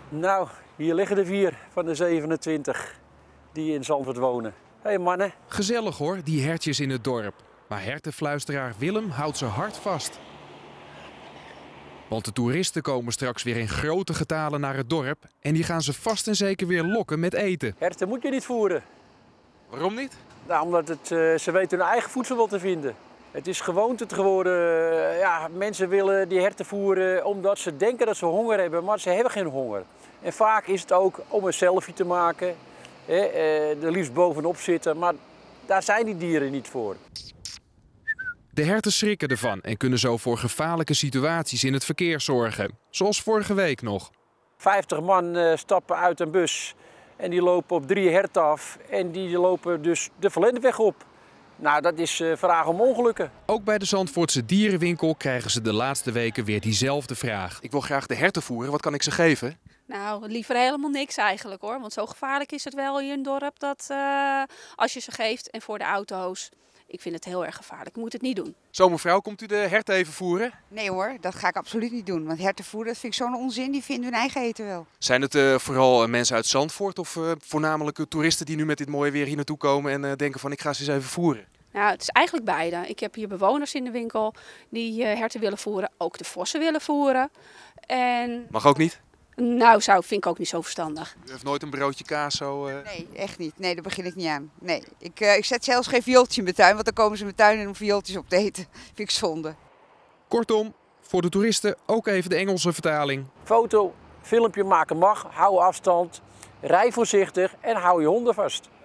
Nou, hier liggen er 4 van de 27 die in Zandvoort wonen. Hé mannen. Gezellig hoor, die hertjes in het dorp. Maar hertenfluisteraar Willem houdt ze hard vast. Want de toeristen komen straks weer in grote getalen naar het dorp. En die gaan ze vast en zeker weer lokken met eten. Herten moet je niet voeren. Waarom niet? Nou, omdat ze weten hun eigen voedsel wel te vinden. Het is gewoonte geworden. Ja, mensen willen die herten voeren omdat ze denken dat ze honger hebben, maar ze hebben geen honger. En vaak is het ook om een selfie te maken. Er liefst bovenop zitten, maar daar zijn die dieren niet voor. De herten schrikken ervan en kunnen zo voor gevaarlijke situaties in het verkeer zorgen. Zoals vorige week nog. 50 man stappen uit een bus en die lopen op 3 herten af. En die lopen dus de Verlendeweg op. Nou, dat is vraag om ongelukken. Ook bij de Zandvoortse dierenwinkel krijgen ze de laatste weken weer diezelfde vraag. Ik wil graag de herten voeren, wat kan ik ze geven? Nou, liever helemaal niks eigenlijk hoor. Want zo gevaarlijk is het wel hier in het dorp dat als je ze geeft en voor de auto's. Ik vind het heel erg gevaarlijk. Ik moet het niet doen. Zo mevrouw, komt u de herten even voeren? Nee hoor, dat ga ik absoluut niet doen. Want herten voeren, dat vind ik zo'n onzin. Die vinden hun eigen eten wel. Zijn het vooral mensen uit Zandvoort of voornamelijk toeristen die nu met dit mooie weer hier naartoe komen en denken van ik ga ze eens even voeren? Nou, het is eigenlijk beide. Ik heb hier bewoners in de winkel die herten willen voeren. Ook de vossen willen voeren. En Mag ook niet? nou, vind ik ook niet zo verstandig. U heeft nooit een broodje kaas zo... Nee, echt niet. Nee, daar begin ik niet aan. Nee, ik zet zelfs geen viooltje in mijn tuin. Want dan komen ze in mijn tuin om viooltjes op te eten. Vind ik zonde. Kortom, voor de toeristen ook even de Engelse vertaling. Foto, filmpje maken mag, hou afstand, rij voorzichtig en hou je honden vast.